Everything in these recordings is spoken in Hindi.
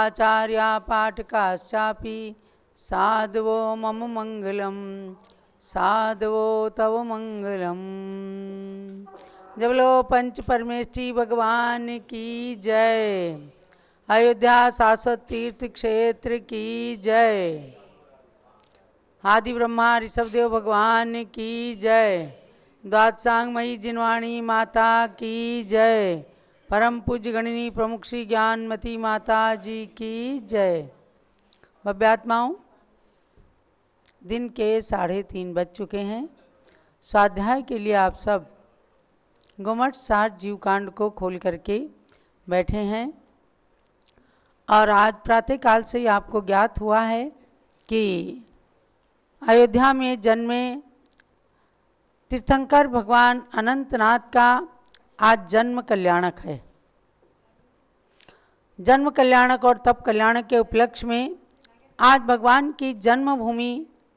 आचार्या पाठकाश्चापि साधवो मम मंगलम साधवो तव मंगलम। जब लो पंच परमेष्ठी भगवान की जय। अयोध्या शाश्वत तीर्थ क्षेत्र की जय। आदि ब्रह्मा ऋषभदेव भगवान की जय। द्वादशांगमयी जिनवाणी माता की जय। परम पूज्य गणिनी प्रमुख श्री ज्ञानमती माता जी की जय। भव्यात्माओं, दिन के 3:30 बज चुके हैं। स्वाध्याय के लिए आप सब गुमट 60 जीवकांड को खोल करके बैठे हैं और आज प्रातःकाल से ही आपको ज्ञात हुआ है कि अयोध्या में जन्मे तीर्थंकर भगवान अनंतनाथ का आज जन्म कल्याणक है। जन्म कल्याणक और तप कल्याणक के उपलक्ष्य में आज भगवान की जन्मभूमि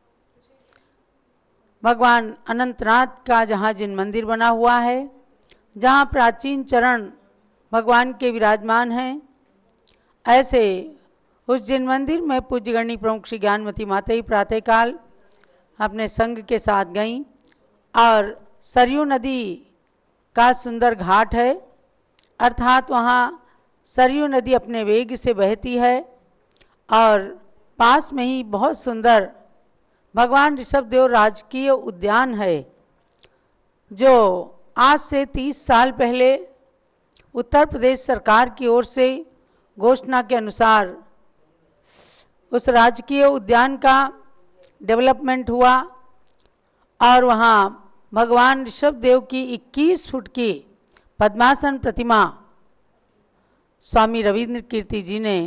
भगवान अनंतनाथ का जहाँ जिन मंदिर बना हुआ है, जहाँ प्राचीन चरण भगवान के विराजमान हैं, ऐसे उस जिन मंदिर में पूज्य गणनी प्रमुख श्री ज्ञानमती माता ही प्रातःकाल अपने संग के साथ गईं और सरयू नदी का सुंदर घाट है, अर्थात वहाँ सरयू नदी अपने वेग से बहती है और पास में ही बहुत सुंदर भगवान ऋषभदेव राजकीय उद्यान है, जो आज से 30 साल पहले उत्तर प्रदेश सरकार की ओर से घोषणा के अनुसार उस राजकीय उद्यान का डेवलपमेंट हुआ और वहाँ भगवान ऋषभदेव की 21 फुट की पद्मासन प्रतिमा स्वामी रविंद्र कीर्ति जी ने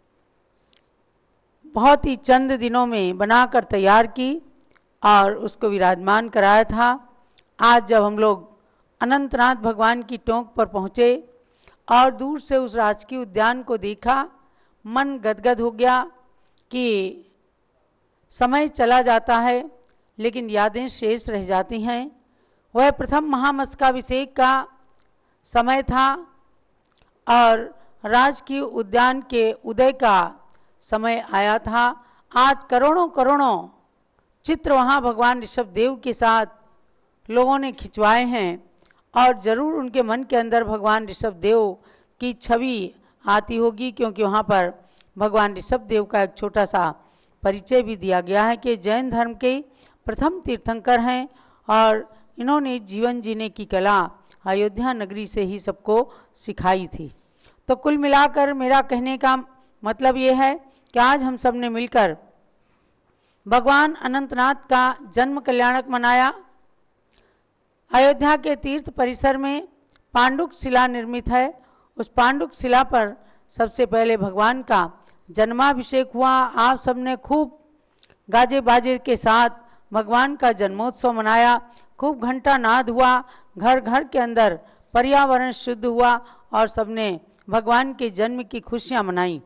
बहुत ही चंद दिनों में बनाकर तैयार की और उसको विराजमान कराया था। आज जब हम लोग अनंतनाथ भगवान की टोंक पर पहुँचे और दूर से उस राजकीय उद्यान को देखा, मन गदगद हो गया कि समय चला जाता है लेकिन यादें शेष रह जाती हैं। वह प्रथम महामस्तकाभिषेक का समय था और राजकीय उद्यान के उदय का समय आया था। आज करोड़ों करोड़ों चित्र वहाँ भगवान ऋषभदेव के साथ लोगों ने खिंचवाए हैं और ज़रूर उनके मन के अंदर भगवान ऋषभदेव की छवि आती होगी, क्योंकि वहाँ पर भगवान ऋषभदेव का एक छोटा सा परिचय भी दिया गया है कि जैन धर्म के प्रथम तीर्थंकर हैं और इन्होंने जीवन जीने की कला अयोध्या नगरी से ही सबको सिखाई थी। तो कुल मिलाकर मेरा कहने का मतलब ये है कि आज हम सब ने मिलकर भगवान अनंतनाथ का जन्म कल्याणक मनाया। अयोध्या के तीर्थ परिसर में पांडुक शिला निर्मित है। उस पांडुक शिला पर सबसे पहले भगवान का जन्माभिषेक हुआ। आप सबने खूब गाजे बाजे के साथ भगवान का जन्मोत्सव मनाया, खूब घंटा नाद हुआ, घर घर के अंदर पर्यावरण शुद्ध हुआ और सबने भगवान के जन्म की खुशियां मनाई।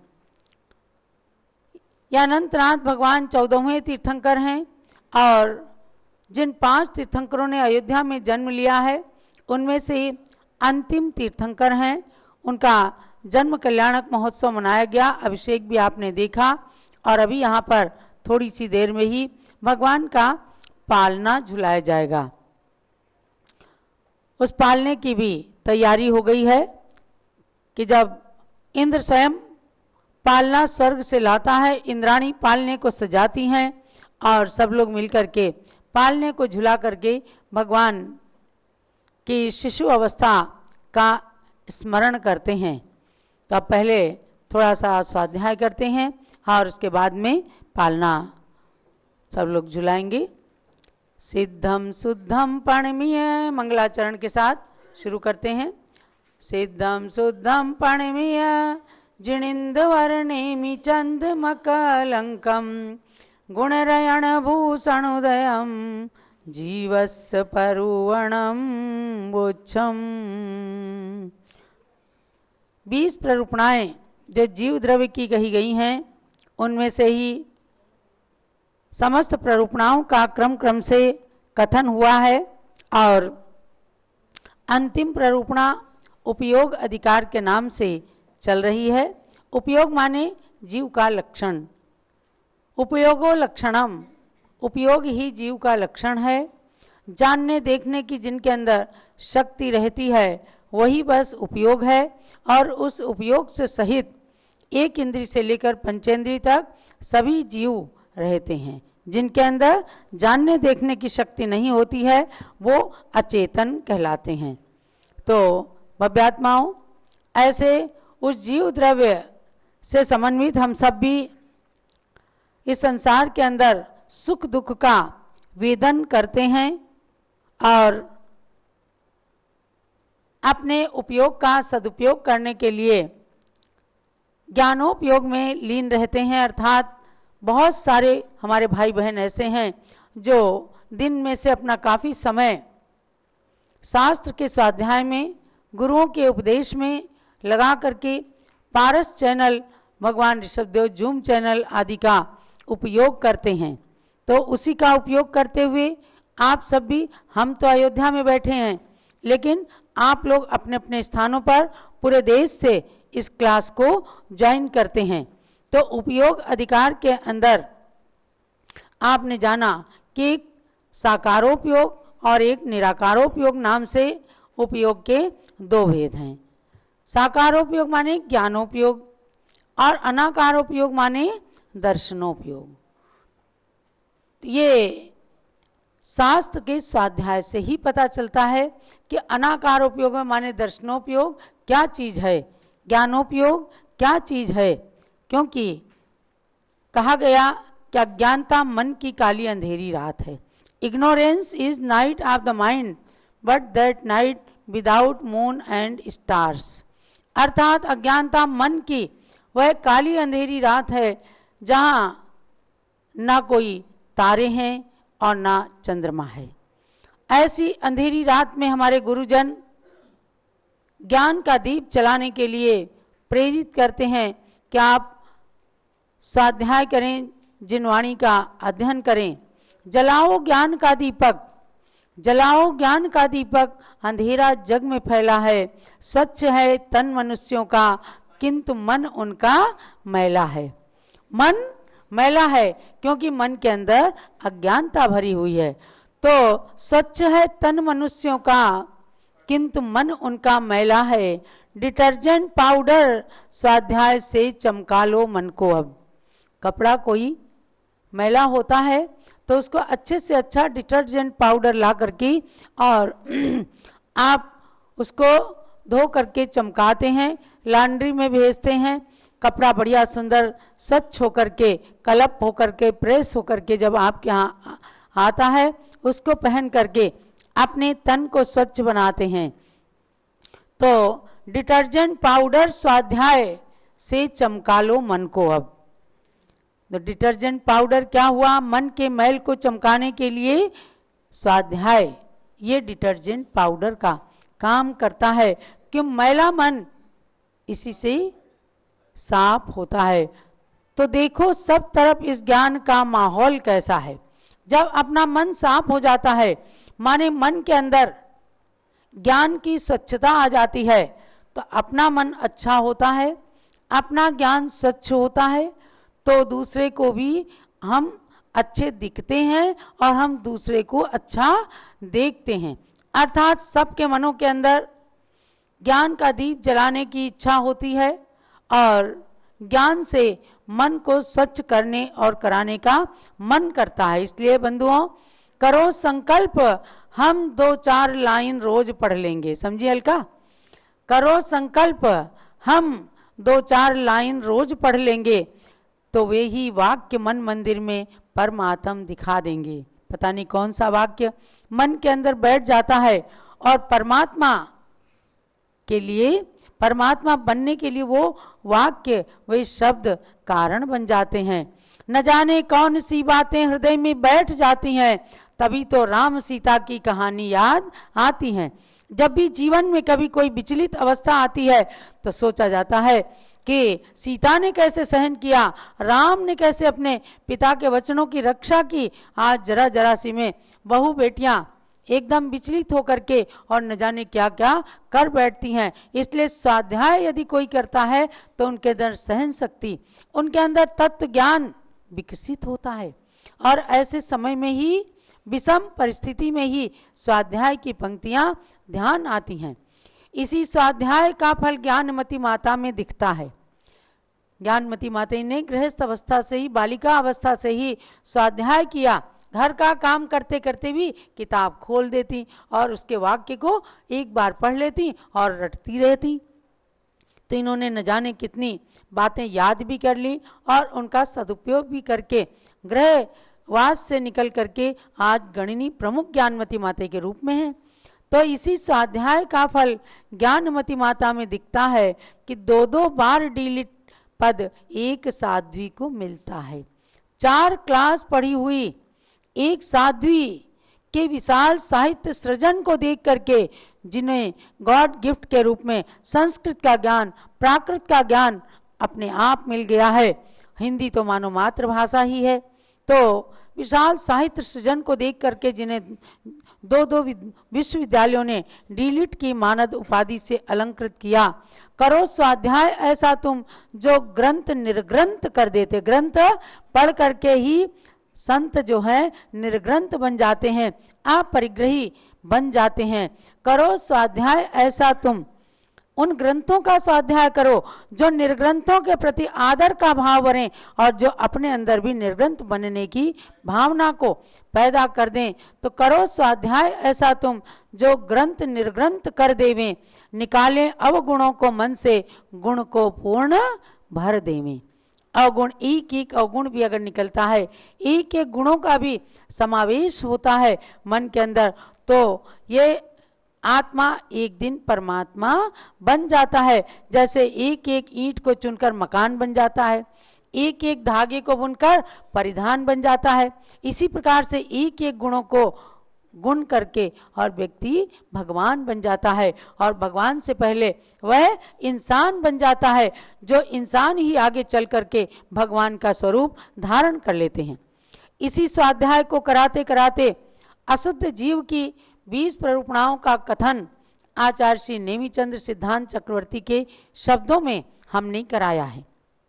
यह अनंतनाथ भगवान 14वें तीर्थंकर हैं और जिन 5 तीर्थंकरों ने अयोध्या में जन्म लिया है उनमें से अंतिम तीर्थंकर हैं। उनका जन्म कल्याणक महोत्सव मनाया गया, अभिषेक भी आपने देखा और अभी यहाँ पर थोड़ी सी देर में ही भगवान का पालना झुलाया जाएगा। उस पालने की भी तैयारी हो गई है कि जब इंद्र स्वयं पालना स्वर्ग से लाता है, इंद्राणी पालने को सजाती हैं और सब लोग मिलकर के पालने को झुला करके भगवान की शिशु अवस्था का स्मरण करते हैं। तो अब पहले थोड़ा सा स्वाध्याय करते हैं और उसके बाद में पालना सब लोग झुलाएंगे। सिद्धम शुद्धम प्रणमीय मंगलाचरण के साथ शुरू करते हैं। सिद्धम शुद्धम प्रणमीय जिणिंदवर्णेमि चंदमकलंकम गुणरयण भूषणोदयम जीवस्य परुवणम वोच्छम। 20 प्ररूपणाएं जो जीव द्रव्य की कही गई हैं उनमें से ही समस्त प्ररूपणाओं का क्रम क्रम से कथन हुआ है और अंतिम प्ररूपणा उपयोग अधिकार के नाम से चल रही है। उपयोग माने जीव का लक्षण। उपयोगो लक्षणम, उपयोग ही जीव का लक्षण है। जानने देखने की जिनके अंदर शक्ति रहती है वही बस उपयोग है, और उस उपयोग से सहित एक इंद्रिय से लेकर पंचेंद्रिय तक सभी जीव रहते हैं। जिनके अंदर जानने देखने की शक्ति नहीं होती है वो अचेतन कहलाते हैं। तो भव्यात्माओं, ऐसे उस जीव द्रव्य से समन्वित हम सब भी इस संसार के अंदर सुख दुख का वेदन करते हैं और अपने उपयोग का सदुपयोग करने के लिए ज्ञानोपयोग में लीन रहते हैं। अर्थात बहुत सारे हमारे भाई बहन ऐसे हैं जो दिन में से अपना काफ़ी समय शास्त्र के स्वाध्याय में, गुरुओं के उपदेश में लगा करके पारस चैनल, भगवान ऋषभदेव जूम चैनल आदि का उपयोग करते हैं। तो उसी का उपयोग करते हुए आप सब भी, हम तो अयोध्या में बैठे हैं लेकिन आप लोग अपने अपने स्थानों पर पूरे देश से इस क्लास को ज्वाइन करते हैं। तो उपयोग अधिकार के अंदर आपने जाना कि एक साकारोपयोग और एक निराकारोपयोग नाम से उपयोग के दो भेद हैं। साकारोपयोग माने ज्ञानोपयोग और अनाकारोपयोग माने दर्शनोपयोग। ये शास्त्र के स्वाध्याय से ही पता चलता है कि अनाकारोपयोग माने दर्शनोपयोग क्या चीज़ है, ज्ञानोपयोग क्या चीज़ है। क्योंकि कहा गया कि अज्ञानता मन की काली अंधेरी रात है। Ignorance is night of the mind but that night without moon and stars. अर्थात अज्ञानता मन की वह काली अंधेरी रात है जहाँ ना कोई तारे हैं और ना चंद्रमा है। ऐसी अंधेरी रात में हमारे गुरुजन ज्ञान का दीप जलाने के लिए प्रेरित करते हैं कि आप स्वाध्याय करें, जिनवाणी का अध्ययन करें। जलाओ ज्ञान का दीपक, जलाओ ज्ञान का दीपक, अंधेरा जग में फैला है। स्वच्छ है तन मनुष्यों का किंतु मन उनका मैला है। मन मैला है क्योंकि मन के अंदर अज्ञानता भरी हुई है। तो स्वच्छ है तन मनुष्यों का किंतु मन उनका मैला है। डिटर्जेंट पाउडर स्वाध्याय से चमका लो मन को। अब कपड़ा कोई मैला होता है तो उसको अच्छे से अच्छा डिटर्जेंट पाउडर ला करके और आप उसको धो करके चमकाते हैं, लॉन्ड्री में भेजते हैं। कपड़ा बढ़िया सुंदर स्वच्छ होकर के, कलप होकर के, प्रेस होकर के जब आपके यहाँ आता है उसको पहन करके अपने तन को स्वच्छ बनाते हैं। तो डिटर्जेंट पाउडर स्वाध्याय से चमका लो मन को। अब तो डिटर्जेंट पाउडर क्या हुआ? मन के मैल को चमकाने के लिए स्वाध्याय ये डिटर्जेंट पाउडर का काम करता है। क्यों? मैला मन इसी से साफ होता है। तो देखो सब तरफ इस ज्ञान का माहौल कैसा है। जब अपना मन साफ हो जाता है, माने मन के अंदर ज्ञान की स्वच्छता आ जाती है, तो अपना मन अच्छा होता है, अपना ज्ञान स्वच्छ होता है, तो दूसरे को भी हम अच्छे दिखते हैं और हम दूसरे को अच्छा देखते हैं। अर्थात सबके मनों के अंदर ज्ञान का दीप जलाने की इच्छा होती है और ज्ञान से मन को स्वच्छ करने और कराने का मन करता है। इसलिए बंधुओं, करो संकल्प, हम 2-4 लाइन रोज पढ़ लेंगे। समझिए हल्का? करो संकल्प, हम 2-4 लाइन रोज पढ़ लेंगे तो वे ही वाक्य मन मंदिर में परमात्म दिखा देंगे। पता नहीं कौन सा वाक्य मन के अंदर बैठ जाता है और परमात्मा के लिए, परमात्मा बनने के लिए वो वाक्य, वे शब्द कारण बन जाते हैं। न जाने कौन सी बातें हृदय में बैठ जाती हैं, तभी तो राम सीता की कहानी याद आती है। जब भी जीवन में कभी कोई विचलित अवस्था आती है तो सोचा जाता है कि सीता ने कैसे सहन किया, राम ने कैसे अपने पिता के वचनों की रक्षा की। आज जरा जरा सी में बहू बेटियां एकदम विचलित होकर के और न जाने क्या क्या कर बैठती हैं। इसलिए स्वाध्याय यदि कोई करता है तो उनके अंदर सहन शक्ति, उनके अंदर तत्व ज्ञान विकसित होता है। और ऐसे समय में ही, विषम परिस्थिति में ही स्वाध्याय की पंक्तियां ध्यान आती हैं। इसी स्वाध्याय का फल ज्ञानमती माता में दिखता है। ज्ञानमती माता ने गृहस्थ अवस्था से ही, बालिका अवस्था से ही स्वाध्याय किया। घर का काम करते करते भी किताब खोल देती और उसके वाक्य को एक बार पढ़ लेती और रटती रहती। तो इन्होंने न जाने कितनी बातें याद भी कर ली और उनका सदुपयोग भी करके गृहवास से निकल करके आज गणिनी प्रमुख ज्ञानमती माता के रूप में है। तो इसी स्वाध्याय का फल ज्ञानमती माता में दिखता है कि 2-2 बार डीलिट पद एक साध्वी को मिलता है। 4 क्लास पढ़ी हुई एक साध्वी के विशाल साहित्य सृजन को देख करके, जिन्हें गॉड गिफ्ट के रूप में संस्कृत का ज्ञान, प्राकृत का ज्ञान अपने आप मिल गया है। हिंदी तो मानो मातृभाषा ही है। तो विशाल साहित्य सृजन को देख करके जिन्हें 2-2 विश्वविद्यालयों ने डीलिट की मानद उपाधि से अलंकृत किया। करो स्वाध्याय ऐसा तुम जो ग्रंथ निर्ग्रंथ कर देते। ग्रंथ पढ़ करके ही संत जो है निर्ग्रंथ बन जाते हैं, अपरिग्रही बन जाते हैं। करो स्वाध्याय ऐसा तुम, उन ग्रंथों का स्वाध्याय करो जो निर्ग्रंथों के प्रति आदर का भाव भरें और जो अपने अंदर भी निर्ग्रंथ बनने की भावना को पैदा कर दें। तो करो स्वाध्याय ऐसा तुम जो ग्रंथ निर्ग्रंथ कर देवें, निकालें अवगुणों को मन से, गुण को पूर्ण भर देवें। अवगुण, एक अवगुण भी अगर निकलता है, एक गुणों का भी समावेश होता है मन के अंदर, तो ये आत्मा एक दिन परमात्मा बन जाता है। जैसे एक ईंट को चुनकर मकान बन जाता है, एक धागे को बुनकर परिधान बन जाता है। इसी प्रकार से एक गुणों को गुण करके और व्यक्ति भगवान बन जाता है। और भगवान से पहले वह इंसान बन जाता है, जो इंसान ही आगे चल करके भगवान का स्वरूप धारण कर लेते हैं। इसी स्वाध्याय को कराते कराते अशुद्ध जीव की 20 प्ररूपणाओं का कथन आचार्य श्री नेमीचंद्र सिद्धांत चक्रवर्ती के शब्दों में हमने कराया है।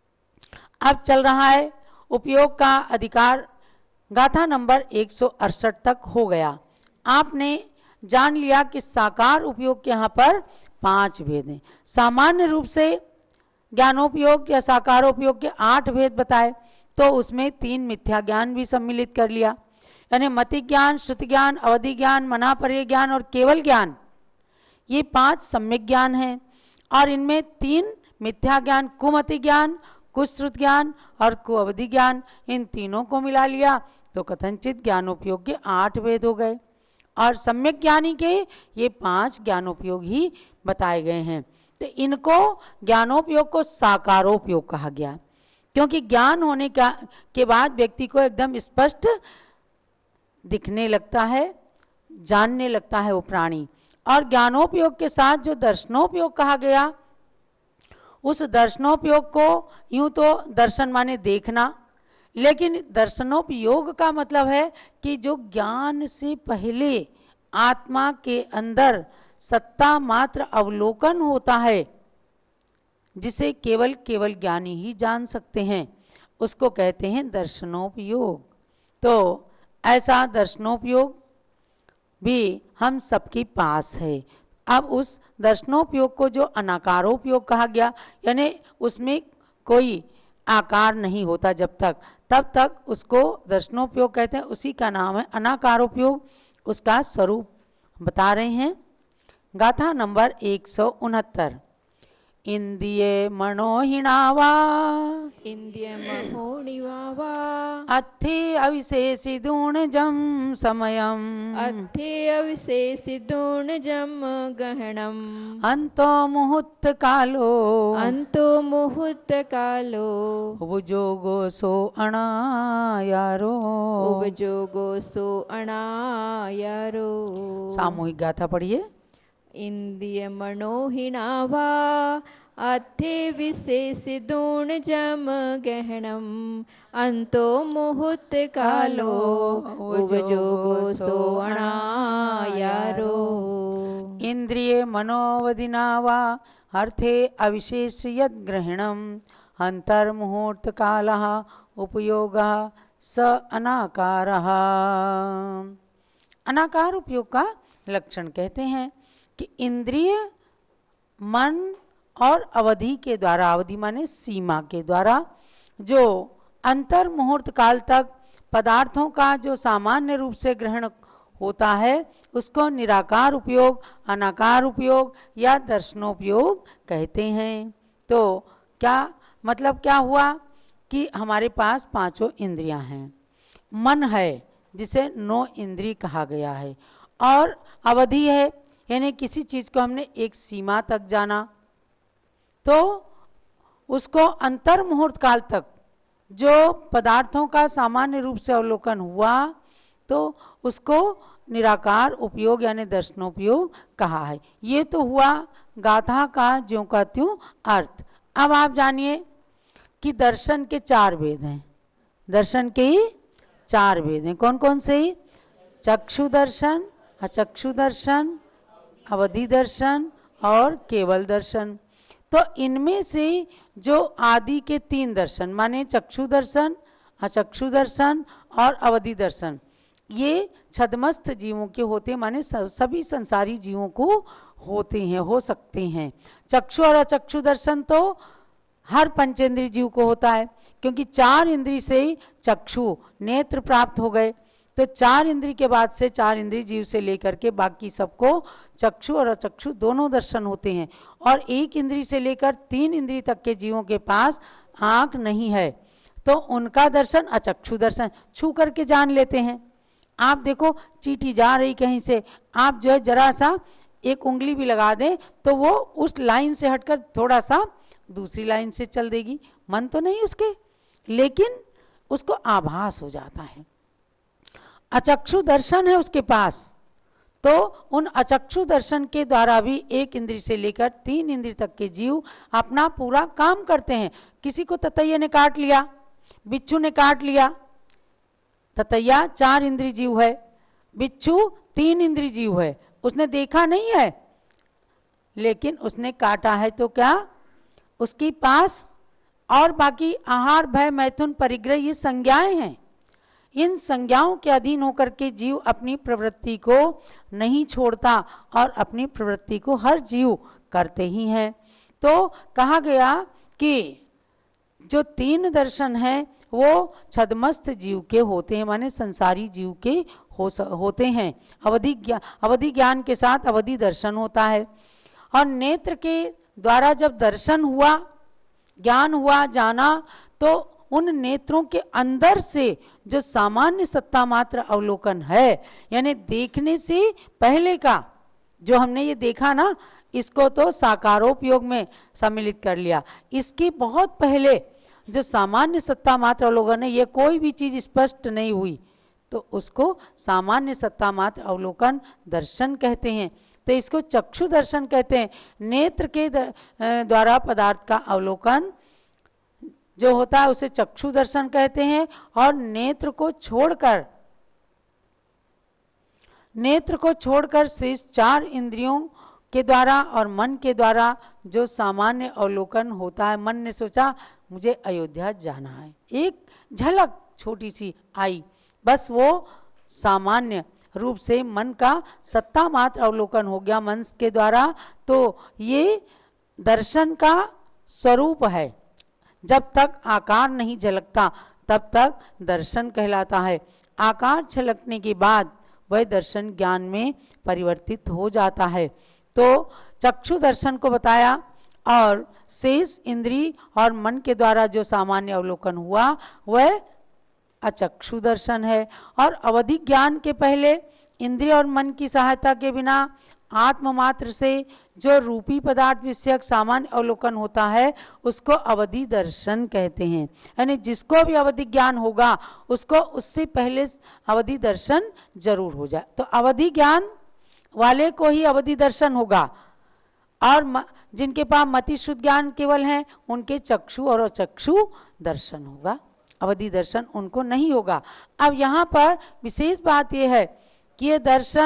अब चल रहा है उपयोग का अधिकार, गाथा नंबर 168 तक हो गया। आपने जान लिया कि साकार उपयोग के यहाँ पर 5 भेद हैं। सामान्य रूप से ज्ञानोपयोग या साकारोपयोग के 8 भेद बताए, तो उसमें 3 मिथ्या ज्ञान भी सम्मिलित कर लिया, यानी मति ज्ञान, श्रुति ज्ञान, अवधि ज्ञान, मनापर्य ज्ञान और केवल ज्ञान। ये 5 सम्यक ज्ञान हैं और इनमें 3 मिथ्या ज्ञान, कुमति ज्ञान, कुश्रुत ज्ञान और कुअवधि ज्ञान, इन तीनों को मिला लिया तो कथनचित ज्ञानोपयोग के 8 भेद हो गए। और सम्यक ज्ञानी के ये 5 ज्ञानोपयोग ही बताए गए हैं। तो इनको ज्ञानोपयोग को साकारोपयोग कहा गया, क्योंकि ज्ञान होने के बाद व्यक्ति को एकदम स्पष्ट दिखने लगता है, जानने लगता है वो प्राणी। और ज्ञानोपयोग के साथ जो दर्शनोपयोग कहा गया, उस दर्शनोपयोग को यूं तो दर्शन माने देखना, लेकिन दर्शनोपयोग का मतलब है कि जो ज्ञान से पहले आत्मा के अंदर सत्ता मात्र अवलोकन होता है, जिसे केवल ज्ञानी ही जान सकते हैं, उसको कहते हैं दर्शनोपयोग। तो ऐसा दर्शनोपयोग भी हम सबके पास है। अब उस दर्शनोपयोग को जो अनाकारोपयोग कहा गया, यानी उसमें कोई आकार नहीं होता जब तक, तब तक उसको दर्शनोपयोग कहते हैं। उसी का नाम है अनाकारोपयोग। उसका स्वरूप बता रहे हैं। गाथा नंबर 169। इंद्रिय मनोहिणावा अथे अविशेषिदूणजं समयम् गहनम् अंतो मुहूर्तकालो उपजोगो सो अणायारो। सामूहिक गाथा पढ़िए। इंद्रिय मनोहिणावा अथे विशेषिदूणजं गहनम् अंतो मुहूर्तकालो उपजोगो सो अणायारो। इंद्रिये मनोवदिना वा अर्थे अविशेष यद ग्रहणम अंतर्मुहूर्त कालः उपयोगः स अनाकारः। अनाकार उपयोग का लक्षण कहते हैं कि इंद्रिय मन और अवधि के द्वारा, अवधि माने सीमा के द्वारा, जो अंतर मुहूर्त काल तक पदार्थों का जो सामान्य रूप से ग्रहण होता है उसको निराकार उपयोग, अनाकार उपयोग या दर्शनोपयोग कहते हैं। तो क्या मतलब क्या हुआ कि हमारे पास पांचों इंद्रियां हैं, मन है जिसे 9 इंद्रिय कहा गया है, और अवधि है यानी किसी चीज को हमने एक सीमा तक जाना तो उसको अंतर मुहूर्त काल तक जो पदार्थों का सामान्य रूप से अवलोकन हुआ तो उसको निराकार उपयोग यानी दर्शनोपयोग कहा है। ये तो हुआ गाथा का ज्यों का त्यों अर्थ। अब आप जानिए कि दर्शन के 4 भेद हैं। दर्शन के 4 भेद हैं। कौन कौन से? चक्षु दर्शन, अचक्षु दर्शन, अवधि दर्शन और केवल दर्शन। तो इनमें से जो आदि के 3 दर्शन माने चक्षु दर्शन, अचक्षु दर्शन और अवधि दर्शन, ये छद्मस्थ जीवों के होते माने सभी संसारी जीवों को होते हैं, हो सकते हैं। चक्षु और अचक्षु दर्शन तो हर पंचेंद्रिय जीव को होता है, क्योंकि 4 इंद्रिय से चक्षु नेत्र प्राप्त हो गए। तो 4 इंद्रिय के बाद से 4 इंद्रिय जीव से लेकर के बाकी सबको चक्षु और अचक्षु दोनों दर्शन होते हैं। और 1 इंद्रिय से लेकर 3 इंद्रिय तक के जीवों के पास आंख नहीं है तो उनका दर्शन अचक्षु दर्शन, छू करके जान लेते हैं। आप देखो चींटी जा रही कहीं से, आप जो है जरा सा एक उंगली भी लगा दें तो वो उस लाइन से हटकर थोड़ा सा दूसरी लाइन से चल देगी, मन तो नहीं उसके, लेकिन उसको आभास हो जाता है। अचक्षु दर्शन है उसके पास, तो उन अचक्षु दर्शन के द्वारा भी 1 इंद्रिय से लेकर 3 इंद्रिय तक के जीव अपना पूरा काम करते हैं। किसी को ततैया ने काट लिया, बिच्छू ने काट लिया, ततैया 4 इंद्रिय जीव है, बिच्छू 3 इंद्रिय जीव है, उसने देखा नहीं है लेकिन उसने काटा है, तो क्या उसके पास और बाकी आहार, भय, मैथुन, परिग्रह ये संज्ञाएं हैं। इन संज्ञाओं के अधीन होकर के जीव अपनी प्रवृत्ति को नहीं छोड़ता और अपनी प्रवृत्ति को हर जीव करते ही है। तो कहा गया कि जो 3 दर्शन है वो छद्मस्थ जीव के होते हैं, माने संसारी जीव के होते हैं। अवधि ज्ञान के साथ अवधि दर्शन होता है। और नेत्र के द्वारा जब दर्शन हुआ, ज्ञान हुआ, जाना, तो उन नेत्रों के अंदर से जो सामान्य सत्ता मात्र अवलोकन है, यानी देखने से पहले का जो हमने ये देखा ना, इसको तो साकारोपयोग में सम्मिलित कर लिया। इसके बहुत पहले जो सामान्य सत्ता मात्र अवलोकन है, ये कोई भी चीज स्पष्ट नहीं हुई तो उसको सामान्य सत्ता मात्र अवलोकन दर्शन कहते हैं। तो इसको चक्षु दर्शन कहते हैं। नेत्र के द्वारा पदार्थ का अवलोकन जो होता है उसे चक्षु दर्शन कहते हैं। और नेत्र को छोड़कर शेष 4 इंद्रियों के द्वारा और मन के द्वारा जो सामान्य अवलोकन होता है। मन ने सोचा मुझे अयोध्या जाना है, एक झलक छोटी सी आई, बस वो सामान्य रूप से मन का सत्ता मात्र अवलोकन हो गया मन के द्वारा। तो ये दर्शन का स्वरूप है। जब तक आकार नहीं झलकता तब तक दर्शन कहलाता है। आकार झलकने के बाद वह दर्शन ज्ञान में परिवर्तित हो जाता है। तो चक्षु दर्शन को बताया और शेष इंद्रिय और मन के द्वारा जो सामान्य अवलोकन हुआ वह अचक्षु दर्शन है। और अवधि ज्ञान के पहले इंद्रिय और मन की सहायता के बिना आत्म मात्र से जो रूपी पदार्थ विषयक सामान्य अवलोकन होता है उसको अवधि दर्शन कहते हैं। यानी जिसको भी अवधि ज्ञान होगा उसको उससे पहले अवधि दर्शन जरूर हो जाए। तो अवधि ज्ञान वाले को ही अवधि दर्शन होगा, और जिनके पास मति शुद्ध ज्ञान केवल है उनके चक्षु और अचक्षु दर्शन होगा, अवधि दर्शन उनको नहीं होगा। अब यहाँ पर विशेष बात यह है कि ये दर्शन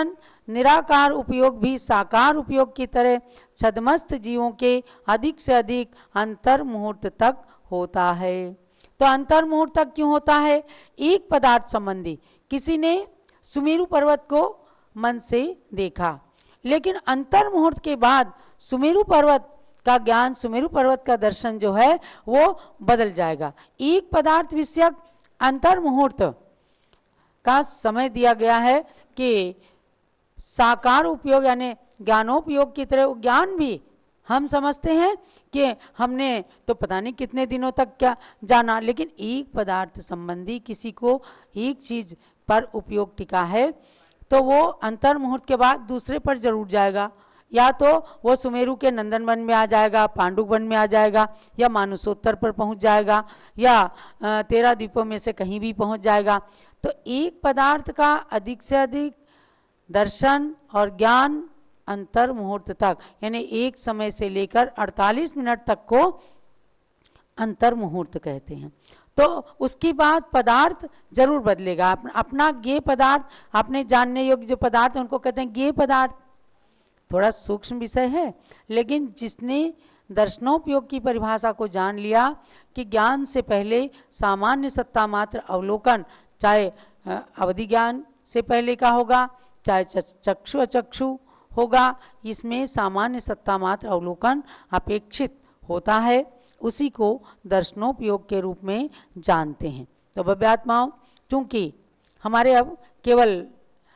निराकार उपयोग भी साकार उपयोग की तरह छद्मस्त जीवों के अधिक से अधिक अंतर मुहूर्त तक होता है। तो अंतर मुहूर्त तक क्यों होता है? एक पदार्थ संबंधी। किसी ने सुमेरु पर्वत को मन से देखा, लेकिन अंतर मुहूर्त के बाद सुमेरु पर्वत का ज्ञान, सुमेरु पर्वत का दर्शन जो है वो बदल जाएगा। एक पदार्थ विषयक अंतर मुहूर्त का समय दिया गया है कि साकार उपयोग यानी ज्ञानोपयोग की तरह ज्ञान भी हम समझते हैं कि हमने तो पता नहीं कितने दिनों तक क्या जाना, लेकिन एक पदार्थ संबंधी किसी को एक चीज पर उपयोग टिका है तो वो अंतर मुहूर्त के बाद दूसरे पर जरूर जाएगा। या तो वो सुमेरु के नंदन वन में आ जाएगा, पांडुप वन में आ जाएगा, या मानसोत्तर पर पहुंच जाएगा, या 13 द्वीपों में से कहीं भी पहुंच जाएगा। तो एक पदार्थ का अधिक से अधिक दर्शन और ज्ञान अंतर मुहूर्त तक यानी एक समय से लेकर 48 मिनट तक को अंतर मुहूर्त कहते हैं। तो उसके बाद पदार्थ जरूर बदलेगा। अपना ज्ञेय पदार्थ, अपने जानने योग्य जो पदार्थ उनको कहते हैं ज्ञेय पदार्थ। थोड़ा सूक्ष्म विषय है, लेकिन जिसने दर्शनोपयोग की परिभाषा को जान लिया कि ज्ञान से पहले सामान्य सत्ता मात्र अवलोकन, चाहे अवधि ज्ञान से पहले का होगा, चाहे चक्षु अचक्षु होगा, इसमें सामान्य सत्ता मात्र अवलोकन अपेक्षित होता है, उसी को दर्शनोपयोग के रूप में जानते हैं। तो भव्यात्माओं, चूंकि हमारे अब केवल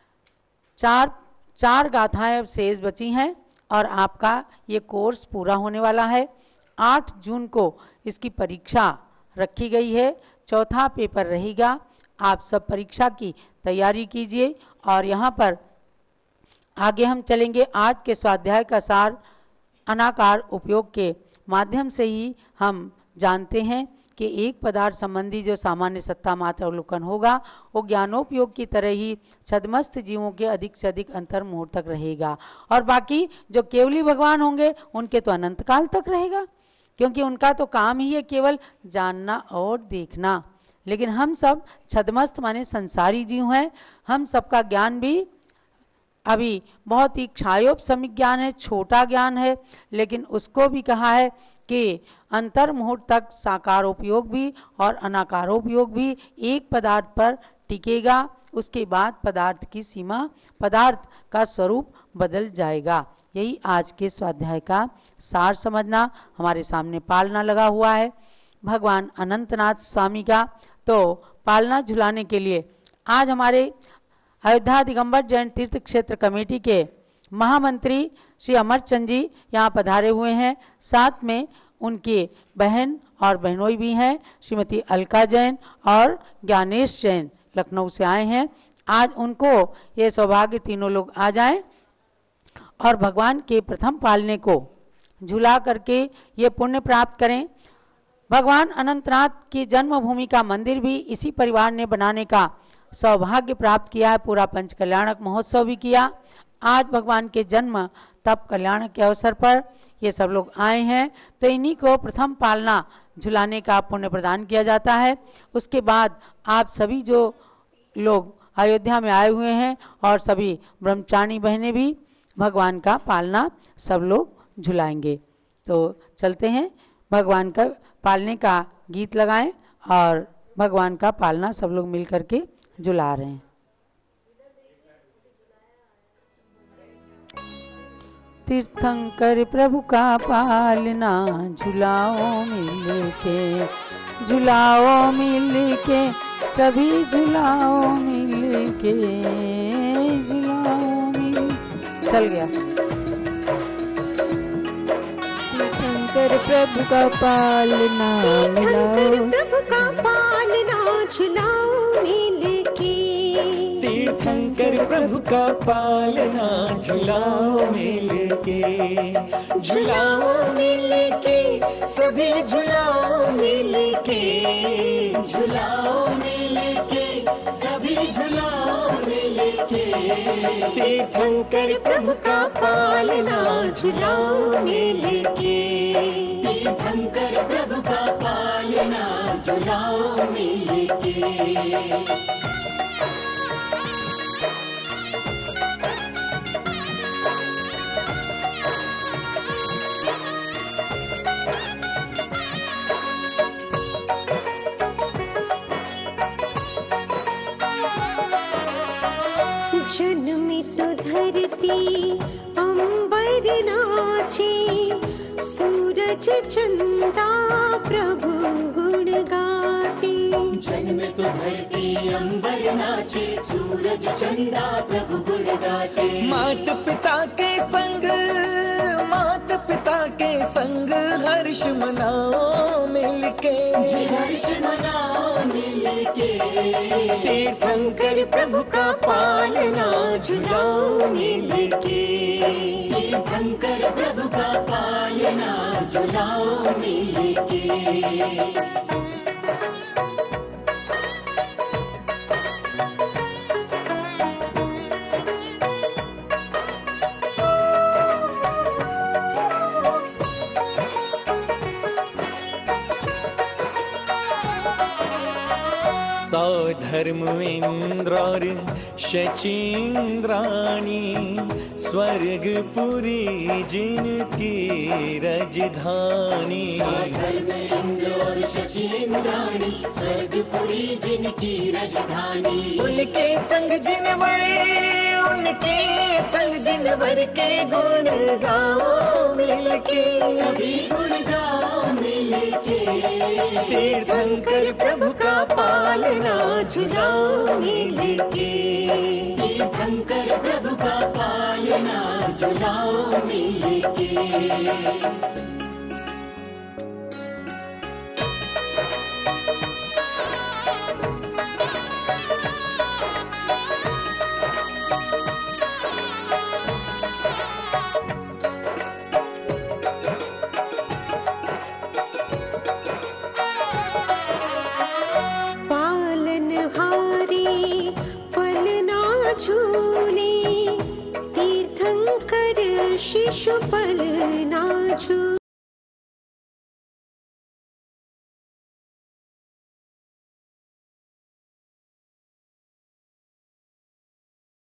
चार गाथाएं अब शेष बची हैं और आपका ये कोर्स पूरा होने वाला है। 8 जून को इसकी परीक्षा रखी गई है, चौथा पेपर रहेगा। आप सब परीक्षा की तैयारी कीजिए और यहाँ पर आगे हम चलेंगे। आज के स्वाध्याय का सार अनाकार उपयोग के माध्यम से ही हम जानते हैं कि एक पदार्थ संबंधी जो सामान्य सत्ता मात्र अवलोकन होगा वो ज्ञानोपयोग की तरह ही छद्मस्त जीवों के अधिक से अधिक अंतर मुहूर्त तक रहेगा, और बाकी जो केवली भगवान होंगे उनके तो अनंत काल तक रहेगा, क्योंकि उनका तो काम ही है केवल जानना और देखना। लेकिन हम सब छद्मस्त माने संसारी जीव हैं। हम सबका ज्ञान भी अभी बहुत ही क्षायोपशमिक ज्ञान है, छोटा ज्ञान है, लेकिन उसको भी कहा है कि अंतर मुहूर्त तक साकारोपयोग भी और अनाकारोपयोग भी एक पदार्थ पर टिकेगा। उसके बाद पदार्थ की सीमा, पदार्थ का स्वरूप बदल जाएगा। यही आज के स्वाध्याय का सार समझना। हमारे सामने पालना लगा हुआ है भगवान अनंतनाथ स्वामी का। तो पालना झुलाने के लिए आज हमारे अयोध्या दिगंबर जैन तीर्थ क्षेत्र कमेटी के महामंत्री श्री अमरचंद जी यहाँ पधारे हुए हैं। साथ में उनके बहन और बहनोई भी हैं, श्रीमती अलका जैन और ज्ञानेश जैन लखनऊ से आए हैं। आज उनको ये सौभाग्य तीनों लोग आ जाएं और भगवान के प्रथम पालने को झुला करके ये पुण्य प्राप्त करें। भगवान अनंतनाथ की जन्मभूमि का मंदिर भी इसी परिवार ने बनाने का सौभाग्य प्राप्त किया है। पूरा पंच कल्याणक महोत्सव भी किया। आज भगवान के जन्म तप कल्याण के अवसर पर ये सब लोग आए हैं, तो इन्हीं को प्रथम पालना झुलाने का पुण्य प्रदान किया जाता है। उसके बाद आप सभी जो लोग अयोध्या में आए हुए हैं और सभी ब्रह्मचारिणी बहनें भी भगवान का पालना सब लोग झुलाएंगे। तो चलते हैं, भगवान का पालने का गीत लगाएं और भगवान का पालना सब लोग मिल करके झुला रहे हैं। तीर्थंकर प्रभु का पालना झुलाओ मिल के, झुलाओ मिल के, सभी झुलाओ मिल के, झुलाओ मिल। चल गया। तीर्थंकर प्रभु का पालना मिलाओ, प्रभु का पालना झुलाओ मिल के, तीर्थंकर प्रभु का पालना झुलाओ मिल के, झुलाओ मिल के, सभी झुलाओ मिल के, झुलाओ मिल के, सभी झुलाओ मिल के, तीर्थंकर प्रभु का पालना झुलाओ मिल के, तीर्थंकर प्रभु का पालना झुलाओ मिल के। में तो धरती अंबर नाचे, सूरज चंदा प्रभु गुण गाते। जन में तो धरती अंबर नाचे, सूरज चंदा प्रभु गुण गाते। माता पिता के संग, माता पिता के संग हर्ष मनाओ मिलके, हर्ष मनाओ मिलके। तीर्थंकर प्रभु का पालना झुलाओ मिलके, तीर्थंकर प्रभु का पालना झुलाओ मिलके। सौधर्म इंद्र और शचीन्द्राणी, स्वर्गपुरी जिनकी राजधानी। सौधर्म इंद्र और शचीन्द्राणी, स्वर्गपुरी जिनकी राजधानी। उनके संग जिनवर, उनके संग जिनवर के गुण गाओ मिलके, सभी गुण गाओ मिलके। तीर्थंकर प्रभु का पालना झुलाओ मिलके, तीर्थंकर प्रभु का पालना झुलाओ मिलके। झूले तीर्थंकर शिशुपल ना झूले।